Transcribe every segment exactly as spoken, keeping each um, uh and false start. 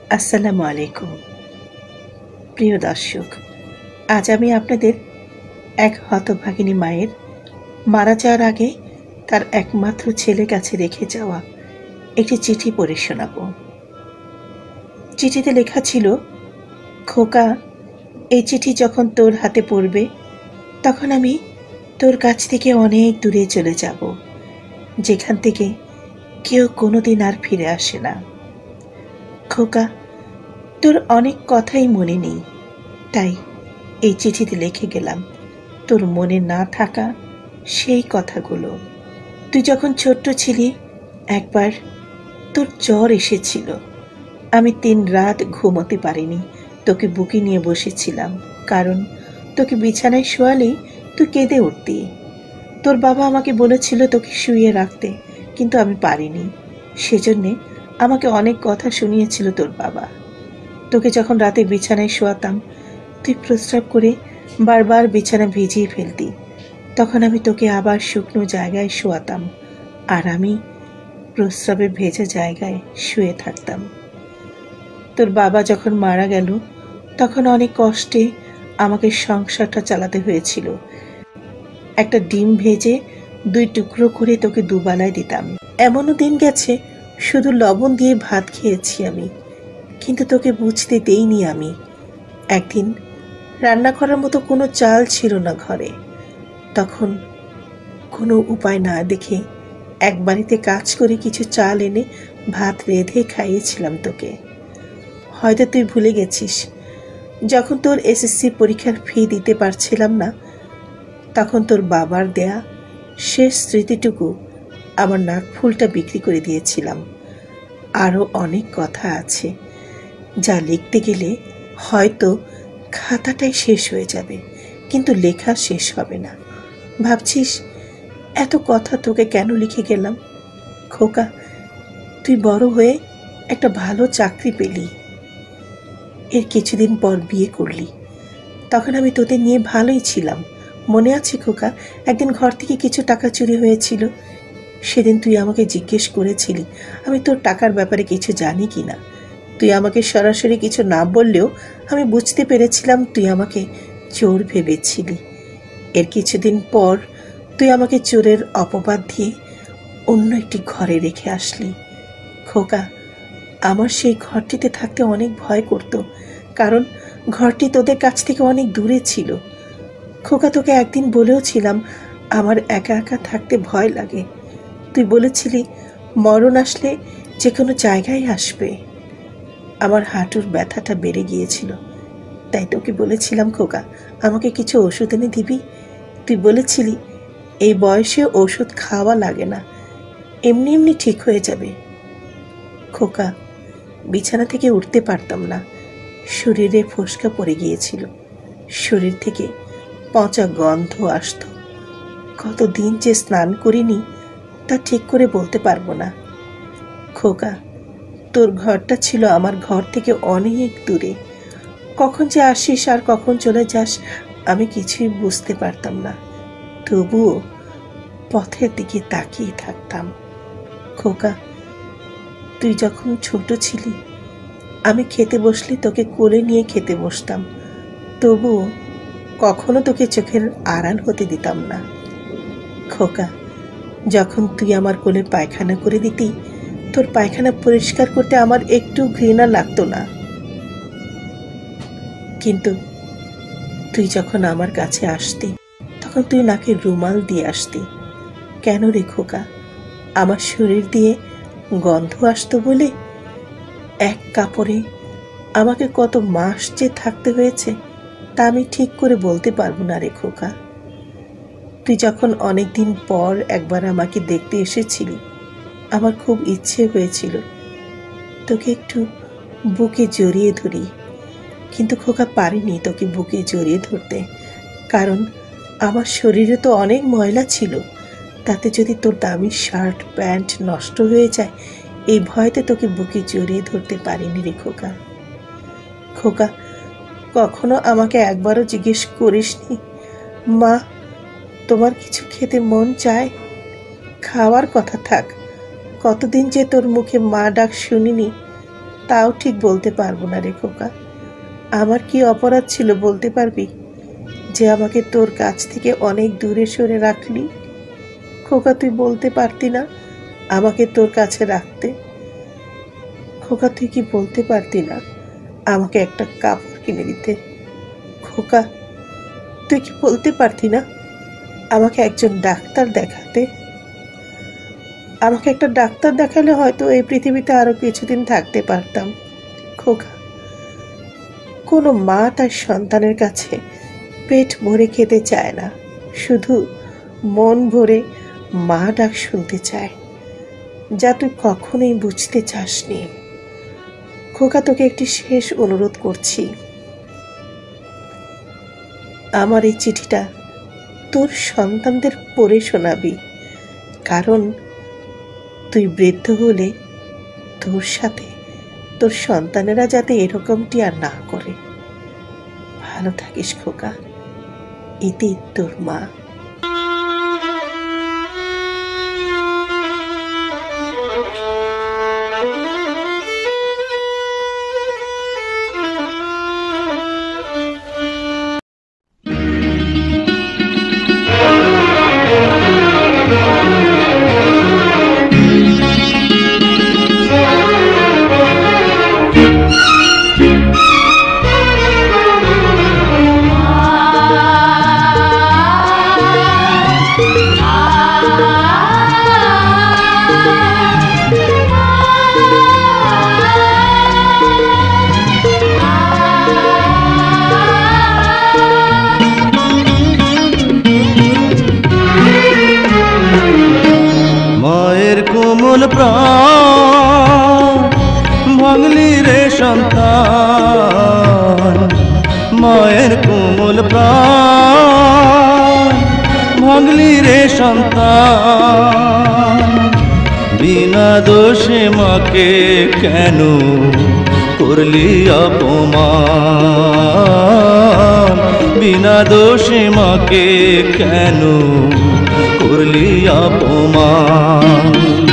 আসসালামু আলাইকুম। প্রিয় দর্শক, আজ আমি আপনাদের এক হতভাগিনী মায়ের মারা যাওয়ার আগে তার একমাত্র ছেলের কাছে রেখে যাওয়া একটি চিঠি পড়ে শোনাব। চিঠিতে লেখা ছিল, খোকা, এই চিঠি যখন তোর হাতে পড়বে তখন আমি তোর কাছ থেকে অনেক দূরে চলে যাব, যেখান থেকে কেউ কোনোদিন আর ফিরে আসে না। খোকা, তোর অনেক কথাই মনে নেই, তাই এই চিঠিতে লিখে গেলাম তোর মনে না থাকা সেই কথাগুলো। তুই যখন ছোট্ট ছিলি একবার তোর জ্বর এসেছিল, আমি তিন রাত ঘুমোতে পারিনি, তোকে বুকে নিয়ে বসেছিলাম, কারণ তোকে বিছানায় শোয়ালেই তুই কেঁদে উঠতি। তোর বাবা আমাকে বলেছিল তোকে শুইয়ে রাখতে, কিন্তু আমি পারিনি। সেজন্যে আমাকে অনেক কথা শুনিয়েছিল তোর বাবা। তোকে যখন রাতে বিছানায় শোয়াতাম, তুই প্রস্রাব করে বারবার বিছানা ভিজিয়ে ফেলতি। তখন আমি তোকে আবার শুকনো জায়গায় শোয়াতাম, আর আমি প্রস্রাবে ভেজা জায়গায় শুয়ে থাকতাম। তোর বাবা যখন মারা গেল তখন অনেক কষ্টে আমাকে সংসারটা চালাতে হয়েছিল। একটা ডিম ভেজে দুই টুকরো করে তোকে দুবেলায় দিতাম। এমনও দিন গেছে শুধু লবণ দিয়ে ভাত খেয়েছি আমি, কিন্তু তোকে বুঝতে দেইনি আমি। একদিন রান্না করার মতো কোনো চাল ছিল না ঘরে, তখন কোনো উপায় না দেখে এক বাড়িতে কাজ করে কিছু চাল এনে ভাত রেঁধে খাইয়েছিলাম তোকে। হয়তো তুই ভুলে গেছিস, যখন তোর এসএসসি পরীক্ষার ফি দিতে পারছিলাম না, তখন তোর বাবার দেয়া শেষ স্মৃতিটুকু আমার নাকফুলটা বিক্রি করে দিয়েছিলাম। আরও অনেক কথা আছে যা লিখতে গেলে হয়তো খাতাটাই শেষ হয়ে যাবে, কিন্তু লেখা শেষ হবে না। ভাবছিস এত কথা তোকে কেন লিখে গেলাম? খোকা, তুই বড় হয়ে একটা ভালো চাকরি পেলি, এর কিছুদিন পর বিয়ে করলি। তখন আমি তোদের নিয়ে ভালোই ছিলাম। মনে আছে খোকা, একদিন ঘর থেকে কিছু টাকা চুরি হয়েছিল। সেদিন তুই আমাকে জিজ্ঞেস করেছিলি আমি তোর টাকার ব্যাপারে কিছু জানি কি না। তুই আমাকে সরাসরি কিছু না বললেও আমি বুঝতে পেরেছিলাম তুই আমাকে চোর ভেবেছিলি। এর কিছুদিন পর তুই আমাকে চোরের অপবাদ দিয়ে অন্য একটি ঘরে রেখে আসলি। খোকা, আমার সেই ঘরটিতে থাকতে অনেক ভয় করত, কারণ ঘরটি তোদের কাছ থেকে অনেক দূরে ছিল। খোকা, তোকে একদিন বলেও ছিলাম আমার একা একা থাকতে ভয় লাগে। তুই বলেছিলি মরণ আসলে যে কোনো জায়গায় আসবে। আমার হাঁটুর ব্যথাটা বেড়ে গিয়েছিল, তাই তোকে বলেছিলাম, খোকা, আমাকে কিছু ওষুধ এনে দিবি? তুই বলেছিলি এই বয়সে ওষুধ খাওয়া লাগে না, এমনি এমনি ঠিক হয়ে যাবে। খোকা, বিছানা থেকে উঠতে পারতাম না, শরীরে ফোসকা পড়ে গিয়েছিল, শরীর থেকে পচা গন্ধ আসতো। কতদিন যে স্নান করিনি তা ঠিক করে বলতে পারবো না। খোকা, তোর ঘরটা ছিল আমার ঘর থেকে অনেক দূরে। কখন যে আসিস আর কখন চলে যাস আমি কিছুই বুঝতে পারতাম না, তবুও পথের দিকে তাকিয়ে থাকতাম। খোকা, তুই যখন ছোট ছিলি আমি খেতে বসলে তোকে কোলে নিয়ে খেতে বসতাম, তবুও কখনো তোকে চোখের আড়াল হতে দিতাম না। খোকা, যখন তুই আমার কোলে পায়খানা করে দিতি, তোর পায়খানা পরিষ্কার করতে আমার একটু ঘৃণা লাগতো না, কিন্তু তুই যখন আমার কাছে আসতি তখন তুই নাকে রুমাল দিয়ে আসতি। কেন রে খোকা? আমার শরীর দিয়ে গন্ধ আসতো বলে? এক কাপড়ে আমাকে কত মাস যে থাকতে হয়েছে তা আমি ঠিক করে বলতে পারবো না রে খোকা। তুই যখন অনেকদিন পর একবার আমাকে দেখতে এসেছিলি, আমার খুব ইচ্ছে হয়েছিল তোকে একটু বুকে জড়িয়ে ধরি, কিন্তু খোকা পারিনি তোকে বুকে জড়িয়ে ধরতে, কারণ আমার শরীরে তো অনেক ময়লা ছিল, তাতে যদি তোর দামি শার্ট প্যান্ট নষ্ট হয়ে যায় এই ভয়তে তোকে বুকে জড়িয়ে ধরতে পারিনি রে খোকা। খোকা, কখনো আমাকে একবারও জিজ্ঞেস করিসনি, মা তোমার কিছু খেতে মন চায়? খাওয়ার কথা থাক, কতদিন যে তোর মুখে মা ডাক শুনিনি, তাও ঠিক বলতে পারবো না রে খোকা। আমার কি অপরাধ ছিল বলতে পারবি, যে আমাকে তোর কাছ থেকে অনেক দূরে সরে রাখলি? খোকা তুই বলতে পারতি না আমাকে তোর কাছে রাখতে? খোকা তুই কি বলতে পারতি না আমাকে একটা কাপড় কিনে দিতে? খোকা তুই কি বলতে পারতি না আমাকে একজন ডাক্তার দেখাতে? আমাকে একটা ডাক্তার দেখালে হয়তো এই পৃথিবীতে আরো কিছুদিন থাকতে পারতাম। খোকা, কোনো মা তার সন্তানের কাছে পেট ভরে খেতে চায় না, শুধু মন ভরে মা ডাক শুনতে চায়, যা তুই কখনোই বুঝতে চাসনি। খোকা তোকে একটি শেষ অনুরোধ করছি, আমার এই চিঠিটা তোর সন্তানদের পড়ে শোনাবি, কারণ তুই বৃদ্ধ হলে তোর সাথে তোর সন্তানেরা যাতে এরকমটি আর না করে। ভালো থাকিস খোকা, ইতি তোর মা। কোমল প্রাণ ভাঙলি রে সন্তান, মায়ের কোমল প্রাণ ভাঙলি রে সন্তান। বিনা দোষে মাকে কেন করলি অপমান, বিনা দোষে মাকে কেন করলি অপমান।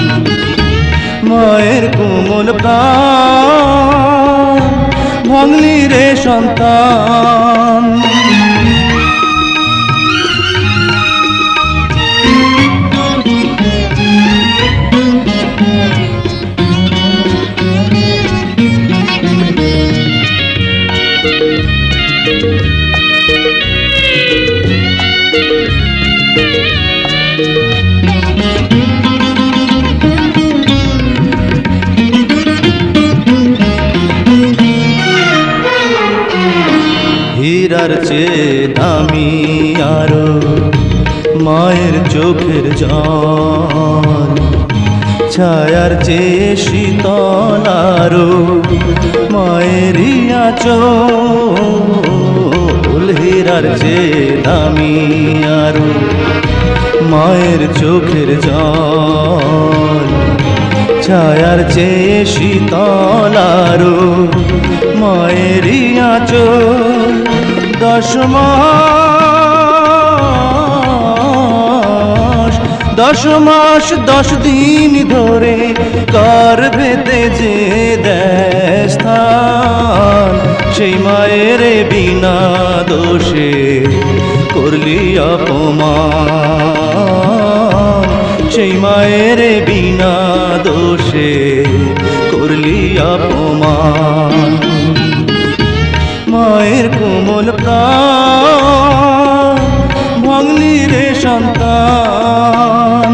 মায়ের কোমল প্রাণ ভাঙলি রে সন্তান। হীরার চেয়ে দামি আরো মায়ের চোখের জল, ছায়ার চেয়ে শীতল আরো মায়েরই আঁচল। হীরার চেয়ে দামি আরো মায়ের চোখের জল, ছায়ার চেয়ে শীতল আরো মায়েরই আঁচল। দশ মাস দশ মাস দশ দিন ধরে গর্ভেতে যে দেয় স্থান, সেই মায়ের বিনা দোষে করলি অপমান, সেই মায়ের বিনা দোষে করলি অপমান। মায়ের কোমল প্রাণ ভাঙলি রে সন্তান।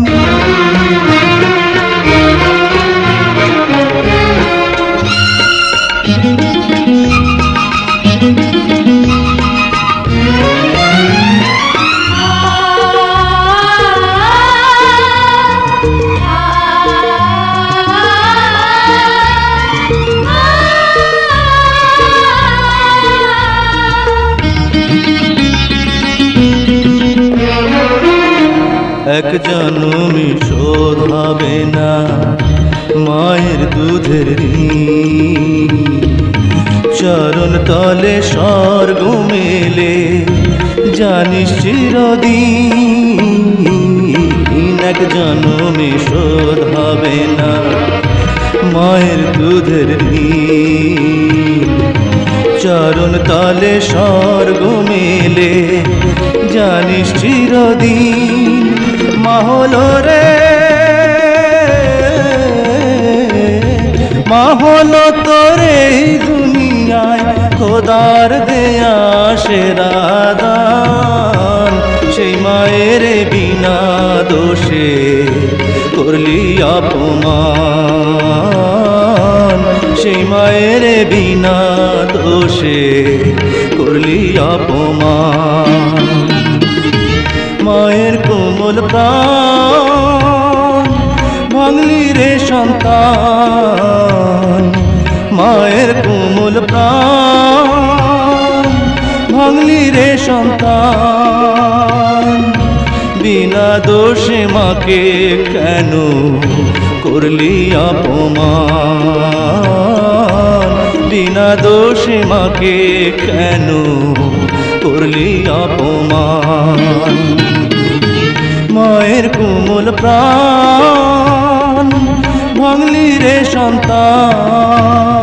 এক জনমে শোধ হবে না মায়ের দুধের ঋণ, চরণ তলে স্বর্গ মেলে জানিস চিরদিন। এক জনমে শোধ হবে না মায়ের দুধের নীল চরণ তলে স্বর্গ মেলে জানিস চিরদিন মা হলো রে মা হলো তোর এই দুনিয়ায় খোদার দেয়া সেরা দান সেই মায়ের বিনা দোষে করলি অপমান সেই মায়ের বিনা দোষে করলি অপমান মায়ের কোমল প্রাণ ভাঙলি রে সন্তান মায়ের কোমল প্রাণ ভাঙলি রে সন্তান বিনা দোষে মাকে কেন করলি অপমান বিনা দোষে মাকে কেন করলি অপমান মায়ের কোমল প্রাণ ভাঙলি রে সন্তান।